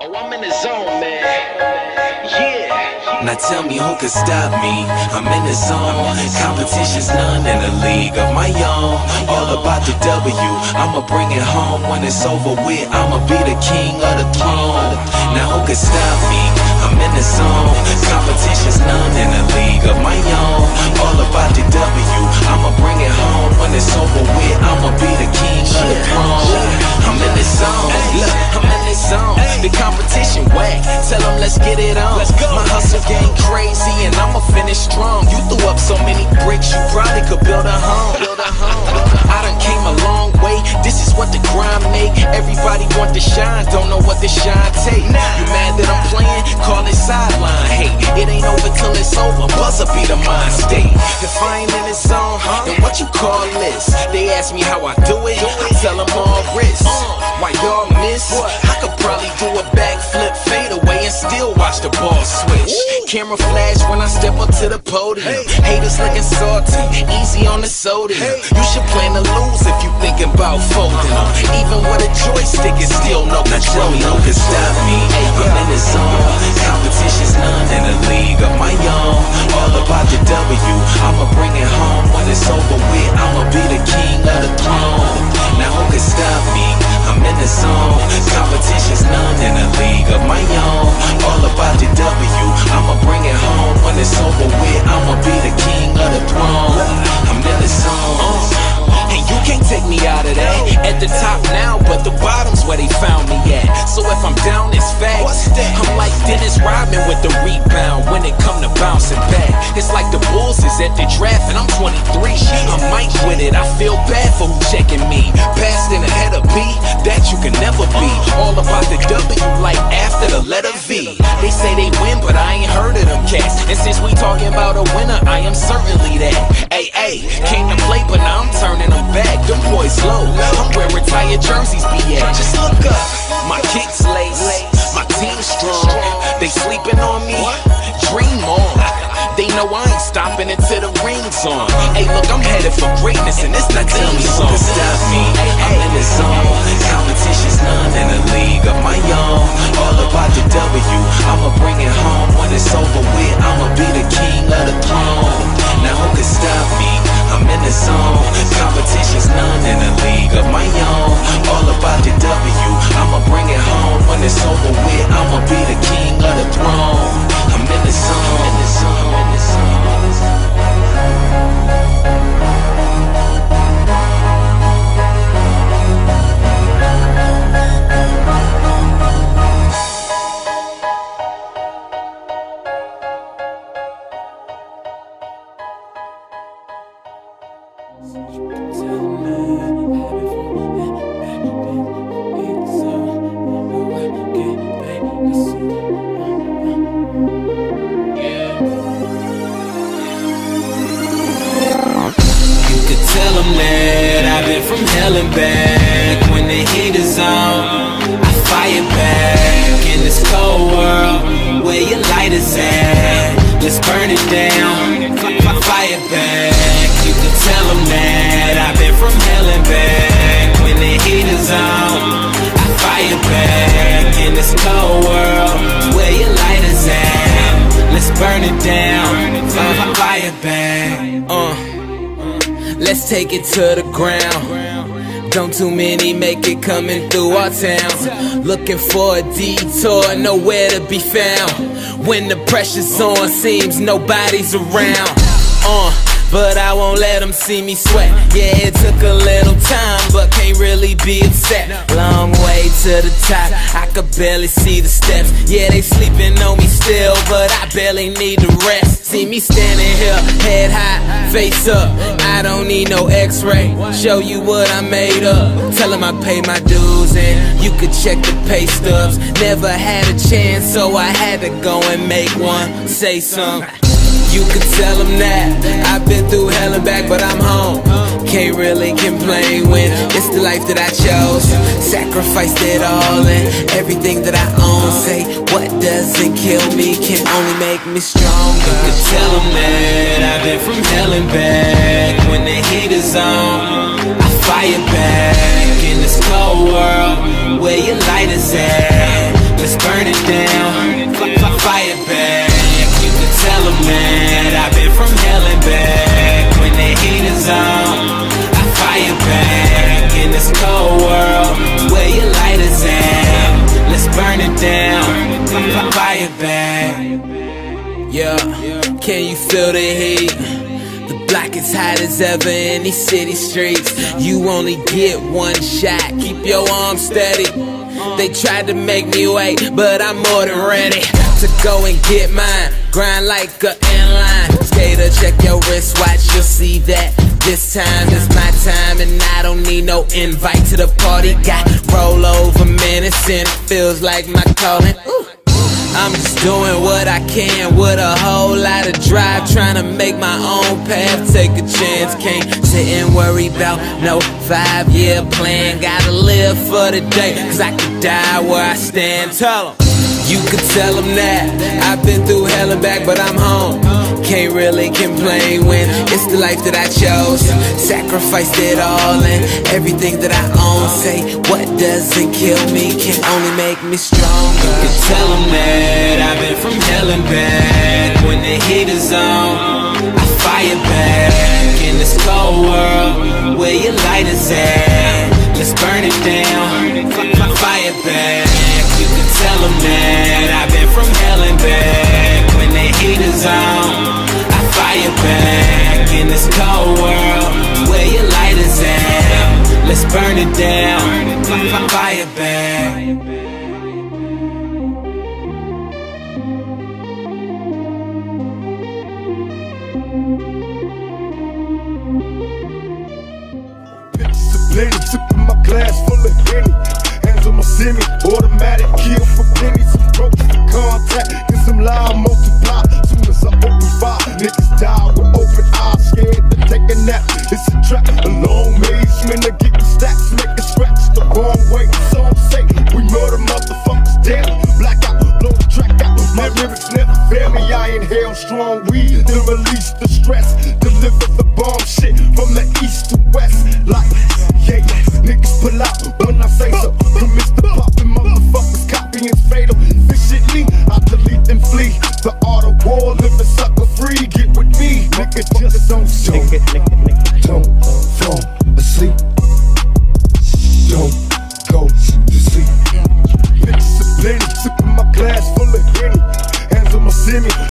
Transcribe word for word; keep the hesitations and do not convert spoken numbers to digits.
Oh, I'm in the zone, man. Yeah. Now tell me who can stop me. I'm in the zone. Competition's none in a league of my own. All about the W. I'ma bring it home when it's over with. I'ma be the king of the throne. Now who can stop me? I'm in the zone. Competition's none in a league of my own. All about the W. I'ma bring it home when it's over with. I'ma be the king of the throne. I'm in the zone. Look, I'm in the zone. The competition whack. Tell them let's get it on. My hustle game crazy and I'ma finish strong. You threw up so many bricks, you probably could build a home. Build a home. I done came a long way. This is what the grind make. Everybody want to shine, don't know what the shine take. You mad that I'm playing? Call it sideline. Hey, it ain't over till it's over. Buzzer be the mind state. If I ain't in the zone, then what you call this? They ask me how I do it. I tell them all wrist. Why y'all miss? I could probably do a backflip, fade away, and still watch the ball switch. Camera flash when I step up to the podium. Haters looking salty, easy on the sodium. You should plan to lose if you thinking about folding them. Even with a joystick, it's still no control. No can stop me. I'm in the zone. Competition's none in a league of my own. All about the W. I'ma bring it home when it's over with. I'ma be the king of the throne. Now who can stop me? I'm in the zone. Competition's none in a league of my own. All about the W. I'ma bring it home when it's over with. I'ma be the king of the throne. I'm in the zone. And you can't take me out of that. At the top now, but the bottom's where they found me at. So if I'm down, it's facts. I'm like Dennis Rodman with the rebound when it come to bouncing back. It's like the Bulls is at the draft and I'm twenty-three. I'm Mike with it, I feel bad for who checking me. Passed in ahead of B, that you can never be. All about the W like after the letter V. They say they win, but I ain't heard of them cats. And since we talking about a winner, I am certainly that. Ay, ay, came to play, but now I'm turning them back. Them boys low, I'm where retired jerseys be at. Just look up, my kicks lace, my team strong. They sleeping on me, dream on. They know I ain't stopping until the ring's on. Hey, look, I'm headed for greatness, and it's not tell me song. Who can stop me? I'm in the zone. Competition's none in a league of my own. All about the W. I'ma bring it home when it's over with. I'ma be the king of the throne. Now who can stop me? I'm in the zone. Competition's none in a league of my own. All about the W. I'ma bring it home when it's over with. I'ma be the king of the throne. I'm in the zone. In the zone. In the zone. From hell and back, when the heat is on, I fire back in this cold world, where your light is at, let's burn it down, fire back, you can tell them that I've been from hell and back, when the heat is on, I fire back in this cold world, where your light is at, let's burn it down, fire back, uh. Let's take it to the ground. Don't too many make it coming through our town. Looking for a detour, nowhere to be found. When the pressure's on, seems nobody's around. Uh, but I won't let them see me sweat. Yeah, it took a little time, but can't really be upset. Long way to the top, I could barely see the steps. Yeah, they sleeping on me still, but I barely need to rest. See me standing here, head high, face up. I don't need no x-ray, show you what I made up. Tell them I paid my dues and you could check the pay stubs. Never had a chance, so I had to go and make one. Say something. You could tell them that I've been through hell and back, but I'm home. Can't really complain when it's the life that I chose. Sacrificed it all and everything that I own. Say what doesn't kill me can only make me stronger. You could tell them that I've been from hell and back. When the heat is on, I fire back in this cold world where your light is at. Let's burn can you feel the heat? The block is hot as ever in these city streets. You only get one shot, keep your arms steady. They tried to make me wait, but I'm more than ready to go and get mine. Grind like a inline skater, check your wristwatch, you'll see that this time is my time, and I don't need no invite to the party. Got rollover minutes and it feels like my calling. Ooh. I'm just doing what I can with a whole lot of drive, trying to make my own path, take a chance. Can't sit and worry about no five-year plan. Gotta live for the day, cause I could die where I stand. Tell 'em, you could tell them that I've been through hell and back, but I'm home. Can't really complain when it's the life that I chose. Sacrificed it all and everything that I own. Say what doesn't kill me can only make me stronger. You can tell them that I've been from hell and back. When the heat is on, I fire back. In this cold world, where your light is at, let's burn it down, fire back. You can tell them that I've been from hell and back. When the heat is on, I fire back. In this cold world, where your light is at, let's burn it down, fire back. Plenty, sipping my glass full of Henny. Hands on my semi, automatic kill for pennies. Approach the contact, get some loud multiply. Soon as I open fire, niggas die with open eyes, scared to take a nap. It's a trap, a long maze, man, to get the stacks, make it scratch the wrong way. Some say we murder motherfuckers daily. Blackout, blow the track out. My lyrics never fail me. I inhale strong weed to release the stress. Deliver the bomb shit from the east to west. Like yeah, niggas pull out when I say so. Commits the poppin', motherfuckers copying fatal. Efficiently, I delete and flee. The art of war, living sucker free. Get with me, nigga, just don't show. Don't